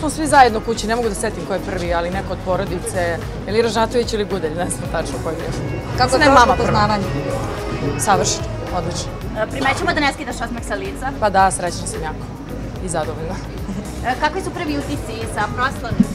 smo svi zajedno kući, ne mogu da setim ko je prvi, ali neko od porodice, ili Ražnatović ili Gudelj, ne znam tačno koji je. Kako je prošlo poznavanje? Savršeno, odlično. Primećemo da ne skidaš osmeh sa lica. Pa da, srećna sam jako i zadovoljna. Kakvi su prvi utisci sa proslave?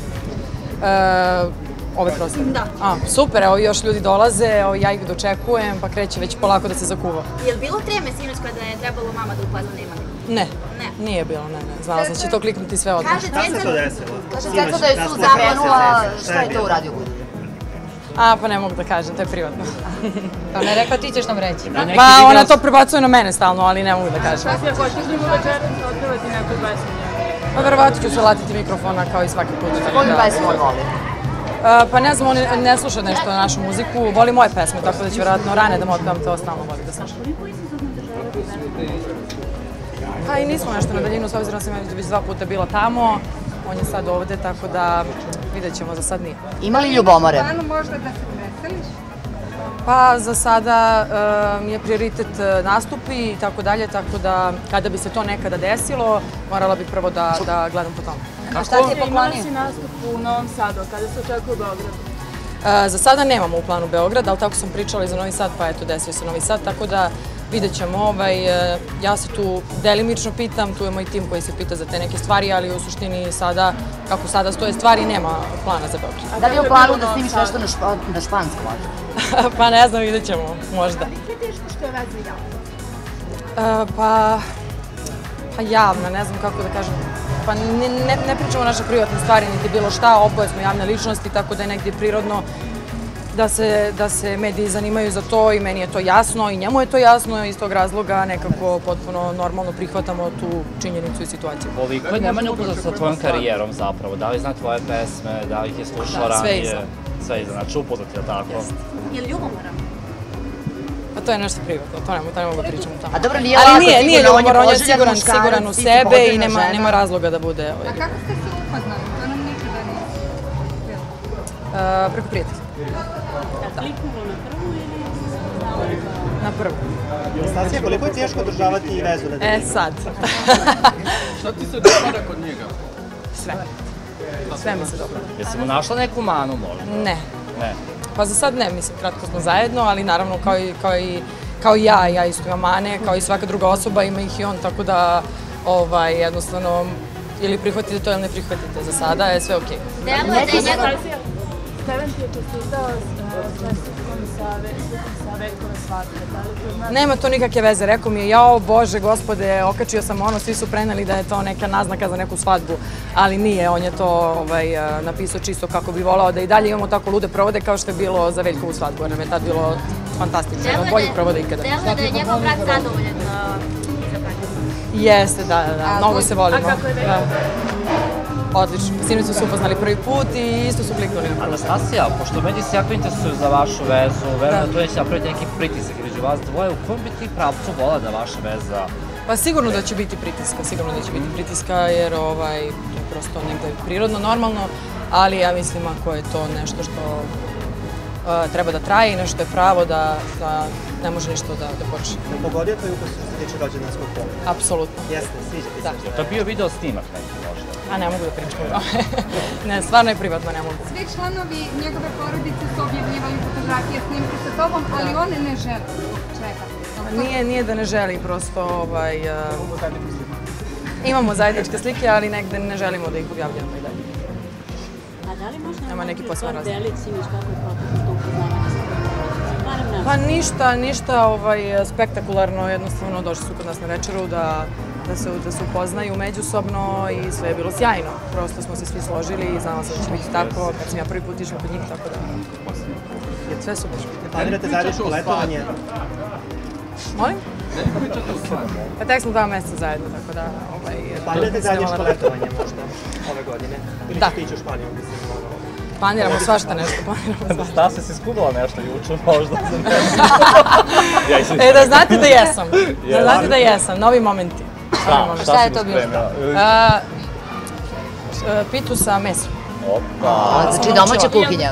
Ove proslave? Da. Super, evo još ljudi dolaze, ja ih dočekujem, pa kreće već polako da se zakuva. Je li bilo treme sinoć kada je trebalo mama da upozna Nemanja? Ne, nije bilo, ne. Znala sam da će to kliknuti sve odmah. Kaže Ceca da je sud zakrenula, šta je to uradio Gudelj? Pa ne mogu da kažem, to je privatno. Pa ne rekla, ti ćeš nam reći. Pa ona to prebacuje na mene stalno, ali ne mogu da kažem. Šta se hoćeš njemu večeras otpevati neku pesmu njemu? Pa verovatno ću se latiti mikrofona kao i svaki put. Koju pesmu on voli? Pa ne znam, on ne sluša nešto na našu muziku, voli moje pesme, tako da će vjerojatno rane da mu otpevam, to stalno voli da sluša. Pa i nismo nešto na daljinu, s obzirom da sam već 2 puta bila tamo, on je sad ovde, tako da vidjet ćemo, za sad nije. Ima li ljubomore? Možda da se preseliš? Pa za sada mi je prioritet nastupi i tako dalje, tako da kada bi se to nekada desilo, morala bih prvo da gledam po tome. A šta ti je poklonio? Imala si nastup u Novom Sadu, kada se očekuje u Beogradu? Za sada nemamo u planu Beograd, ali tako sam pričala i za Novi Sad, pa eto, desio se Novi Sad, tako da vidjet ćemo. Ja se tu delimično pitam, tu je moj tim koji se pita za te neke stvari, ali u suštini sada, kako sada stoje stvari, nema plana za Beograd. Da li je u planu da snimiš nešto na španskom? Pa ne znam, vidjet ćemo, možda. Koliko je teško što je veza javna? Pa javna, ne znam kako da kažem. Pa ne pričamo naše privatne stvari, niti bilo šta, oboje smo javne ličnosti, tako da je negdje prirodno da se mediji zanimaju za to i meni je to jasno i njemu je to jasno, iz tog razloga nekako potpuno normalno prihvatamo tu činjenicu i situaciju. Koliko je Nemanja upoznat sa tvojom karijerom zapravo? Da li zna tvoje pesme, da li ih je slušao ranije? Sve iza, znači upoznat je tako? Je li ljubomoran? Pa to je nešto privatno, to ne mogu da pričam o tome. A dobro, nije lako sigurno, on je poželjan muškarac, siguran u sebe i nema razloga da bude... A kako ste se upoznali? To nam nikada nije bilo. Preko prijatelja. Kliknulo na prvu ili na prvu? Stasija, koliko je teško održavati vezu na daljinu? Sad. Šta ti se dopada kod njega? Sve mi se dopada. Jesi mu našla neku manu možda? Ne. Ne? Pa za sad ne, mislim, kratko smo zajedno, ali naravno kao i ja isto imam mane, kao i svaka druga osoba, ima ih i on, tako da jednostavno ili prihvatite to ili ne prihvatite. Za sada je sve okej. Steven ti je čestitao čestitom sa Veljkove svadbe, da li to znači? Nema to nikakve veze, rekao mi je, jao Bože, gospode, okačio sam ono, svi su preneli da je to neka naznaka za neku svadbu, ali nije, on je to napisao čisto kako bi volao da i dalje imamo tako lude provode kao što je bilo za Veljkovu svadbu, jer nam je tad bilo fantastično, jedno boljih provoda ikada. Deluje da je njegov brat zadovoljan izabranim. Jeste, da, mnogo se volimo. A kako je Veljko? Odlično. Sinoć smo se upoznali prvi put i isto su kliknuli. Anastasija, pošto mediji se jako interesuju za vašu vezu, verujem da to neće napraviti neki pritisak između vas dvoje, u kojem bi ti pravcu vola da vaša veza... Pa sigurno da će biti pritiska, jer to je prosto negde prirodno, normalno, ali ja mislim ako je to nešto što treba da traje i nešto što je pravo, da ne može ništa da poruši. Ne pogodio tvoj ukus što se tiče rođendanskog pola? Apsolutno. Jeste, sviđa ti se. Je to bio video snimak neki možda? A ne mogu da pričam o tome. Ne, stvarno je privatno, ne mogu. Svi članovi njegove porodice su objavljivali fotografije snimke sa tobom, ali on ne želi. Čega? Nije da ne želi, prosto imamo zajedničke slike, ali negde ne želimo da ih objavljamo i dalje. A da li možda nema neki poseban razlog? Delić Simić kako je proteklo to upoznavanje sa porodičicom? Pa ništa spektakularno, jednostavno došli su kod nas na večeru da se upoznaju međusobno i sve je bilo sjajno. Prosto smo se svi složili i znala sam da će biti tako, kad sam ja prvi put išla kod njih, tako da sve super. Ne planirate zajedničko letovanje? Molim? Pa tek smo 2 meseca zajedno, tako da... Planirate zajedničko letovanje možda ove godine? Ili ćete ići u Španiju? Planiramo svašta nešto, Anastasija, si skubala nešto juče možda za nešto? Da znate da jesam, novi momenti. Šta je to bilo? Pitu sa mesom. Znači domaća kuhinja.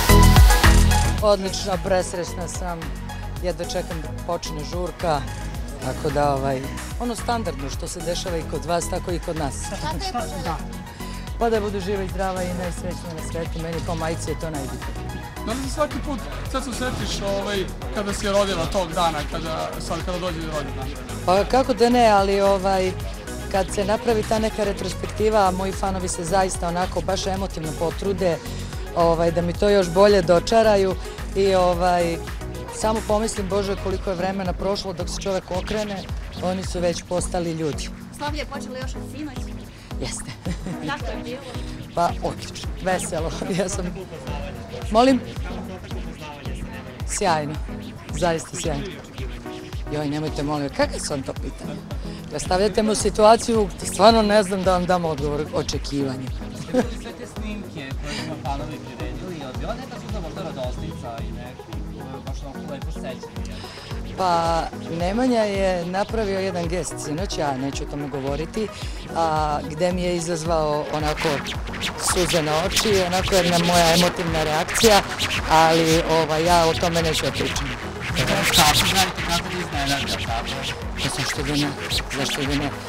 Odlično, presrećna sam. Jedva čekam da počne žurka. Tako da, ono standardno što se dešava i kod vas, tako i kod nas. Šta te je poželjela? Pa da budu živa i zdrava i najsrećnija na svetu, meni kao majci je to najbitnije. Da li se svaki put, sad se setiš kada si je rodila tog dana, kada dođe rođendan? Pa kako da ne, ali kad se napravi ta neka retrospektiva, moji fanovi se zaista onako baš emotivno potrude da mi to još bolje dočaraju i samo pomislim, Bože, koliko je vremena prošlo dok se čovek okrene, oni su već postali ljudi. Slavlje je počelo još od sinoć? Jeste. Kako je bilo? Pa odlično, veselo. Ja sam... Molim? Sjajno, zaista sjajno. Joj, nemojte molim, kakve su vam to pitanje? Da stavljate me u situaciju, stvarno ne znam da vam dam odgovor očekivanja. Sve te snimke koje smo fanovi priredili, je li bila neka suda možda radosnica i neko baš onako lepo sećanje? Pa Nemanja je napravio jedan gest sinoć, ja neću o tome govoriti, gde mi je izazvao onako suze na oči, onako jedna moja emotivna reakcija, ali ja o tome neću da pričam. Kako želite, kako ti iznenadila, tako? Pa zašto da ne?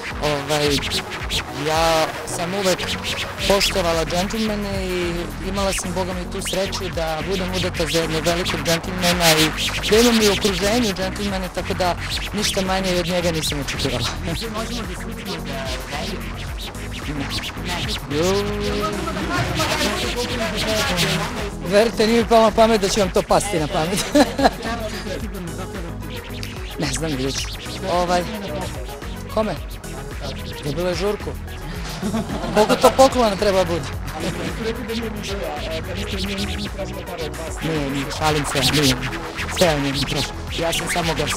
Ja sam uvek poštovala džentlmene i imala sam, Boga mi, tu sreću da budem udata za jednog velikog džentlmena i da imam i u okruženju džentlmene, tako da ništa manje od njega nisam očekivala. Možemo da slutimo da Verite, nije mi palo na pamet da će vam to pasti na pamet. Ne znam, vidjet ću. Kome? Dobilo je žurku. Koliko to poklona treba bude? Nije, šalim se, nije. Sve on je mi prošlo. Ja sam samo gost.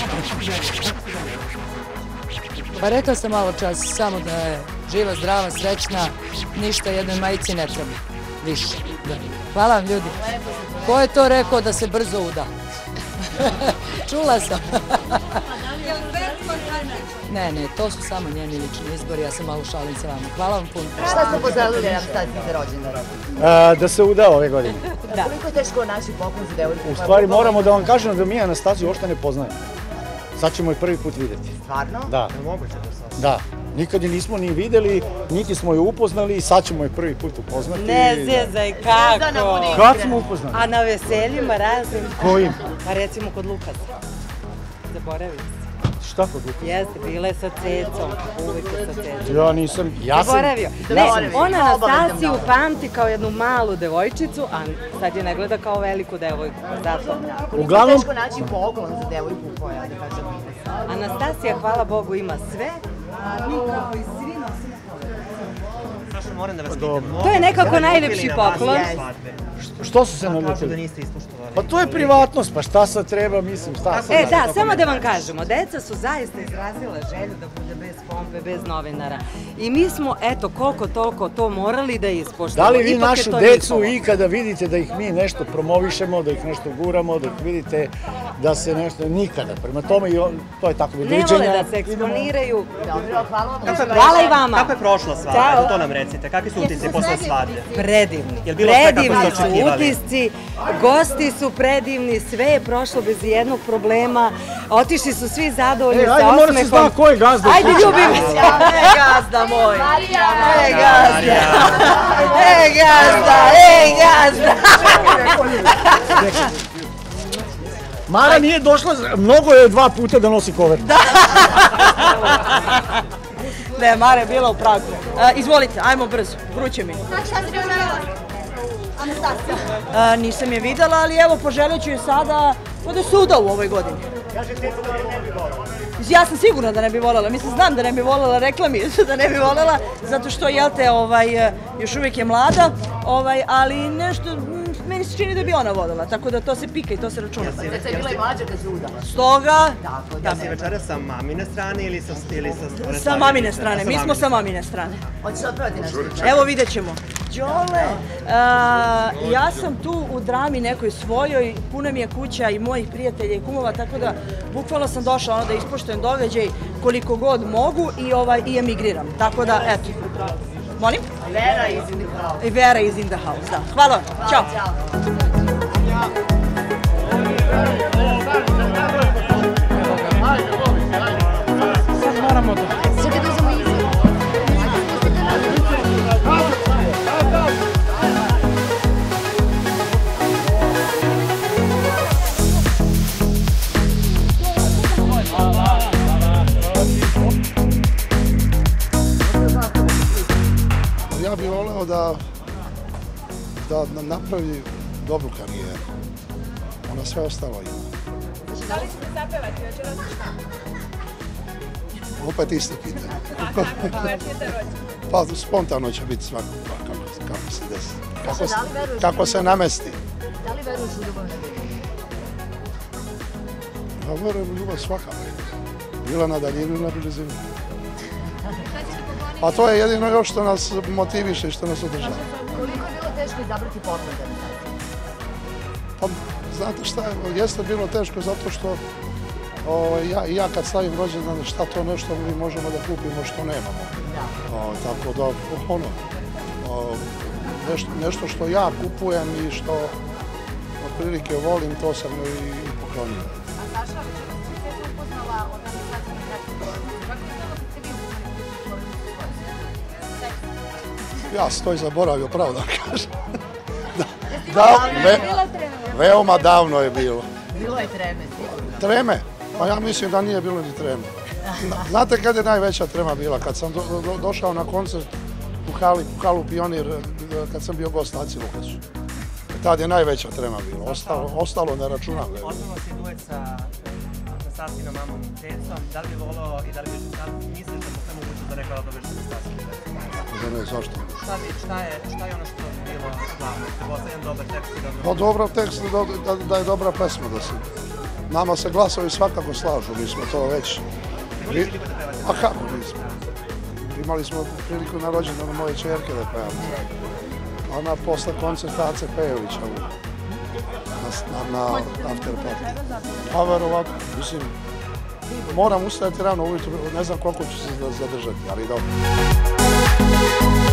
Pa rekla sam malo čas, samo da je živa, zdrava, srećna, ništa jednoj majici ne treba. Više. Hvala vam, ljudi. Ko je to rekao da se brzo uda? Čula sam. Ne, to su samo njeni lični izbori, ja sam malo šalim sa vama. Hvala vam puno. Šta ste poželili Anastasiji za rođendan? Da se uda ove godine. Koliko je teško naći poklon za devojku? U stvari moramo da vam kažem da mi Anastasiju uopšte ne poznajemo. Sad ćemo je prvi put videti. Stvarno? Da. Da. Nikad je nismo ni videli, niti smo je upoznali i sad ćemo je prvi put upoznati. Ne zezaj, kako? Kad smo upoznali? A na veseljima raznim. Kojim? Pa recimo kod Lukasa. Zaboravili se. Šta kod Lukasa? Jeste, bila je sa Cecom, uvijek sa Cecom. Ja nisam, Zaboravio. Ne, ona Anastasiju pamti kao jednu malu devojčicu, a sad je ne gleda kao veliku devojku, zato. Uglavnom... Teško naći poklon za devojku koja, da kažem, Anastasija, hvala Bogu, ima sve, a mi kao i svi nosimo. Moram da vas pitam. To je nekako najlepši poklon. Što su se naljutili? Pa to je privatnost, pa šta sad treba, mislim, šta sad? Da, samo da vam kažemo, deca su zaista izrazila želju da bude bez pompe, bez novinara. I mi smo, eto, koliko toliko to morali da ispoštujemo. Da li vi našu decu ikada vidite da ih mi nešto promovišemo, da ih nešto guramo, da ih vidite da se nešto, nikada. Prema tome, to je tako viđenja. Ne vole da se eksponiraju. Dobro, hvala vam. Hvala i vama. Kako je prošla svadba? To nam recite. Kakvi su utisci posle svadbe? Predivni. Predivni su utisci, gosti su predivni, sve je prošlo bez jednog problema, otišli su svi zadovoljni sa osmehom. Ajde, mora se zna ko je gazda. Ajde, ljubim se. Gazda moj. Gazda. Gazda. Mara nije došla, mnogo je 2 puta da nosi kover. Ne, Mara je bila u Pragu. Izvolite, ajmo brzo, vruće mi. Šta si poželjela? Anastasija? Nisam je videla, ali evo, poželjet ću je sada da se uda u ovoj godini. Ja sam sigurna da ne bi voljela, mislim, znam da ne bi voljela, rekla mi je da ne bi voljela, zato što, jel te, još uvijek je mlada, ali nešto, meni se čini da bi ona voljela, tako da to se pika i to se računa. Ceca je bila i mlađa kad se udala. Stoga... Ja si večera sa mamine strane ili sa... Sa mamine strane, mi smo sa mamine strane. Hoćeš odpraviti nešto? Evo, vidjet ćemo. Đole, ja sam tu u drami nekoj svojoj, puna mi je kuća i mojih prijatelja i kumova, tako da bukvalno sam došla da ispoštujem događaj koliko god mogu i emigriram. Tako da, eto. Molim? Vera is in the house. Vera is in the house, da. Hvala vam. Ćao. Ajde, ja bih voleo da napravi dobru karijeru. Ona sve ostalo ima. Da li ćete zapevati večeras šta? Opet isto pitanje. Pa spontano će biti svako kako se desi. Kako se namesti. Da li veruješ u ljubav na daljinu? Ja verujem u ljubav svakako. Bila na daljinu ili na blizinu. Pa to je jedino još što nas motiviše i što nas održava. Koliko je bilo teško izabrati potrebe? Pa, znate šta je, jeste bilo teško zato što ja kad stavim rođendan, šta to nešto mi možemo da kupimo što nemamo. Tako da, nešto što ja kupujem i što otprilike volim, to sam i poklonio. A Saša, večeras ste se upoznala organizacijom gradskog porodice. Kako je bilo kad ste vi upoznali Ja sam to i zaboravio, pravo da kažem. Veoma davno je bilo. Bilo je treme, sigurno. Treme? Pa ja mislim da nije bilo ni treme. Znate kad je najveća trema bila? Kad sam došao na koncert u halu Pionir, kad sam bio gost Aci Lukasu. Tad je najveća trema bila. Ostalo ne računam. Osnovno si duet sa Sasinom mamom Tecom. Da li bi volao i da li misliš da mu sve moguće da rekao da dobiješ sa Sasinom? Da ne, zašto? Šta je ono što je bilo glavno? Ste postavljen dobar tekst i dobro? Pa dobar tekst, da je dobra pesma. Nama se glasovi svakako slažu, mi smo to već... A kako nismo? Imali smo priliku na rođendanu moje čerke da pevamo. Ona posle koncerta Ace Pejovića na after party. Pa verovatno, mislim, moram ustajati rano ujutru, ne znam koliko ću se zadržati, ali dobro.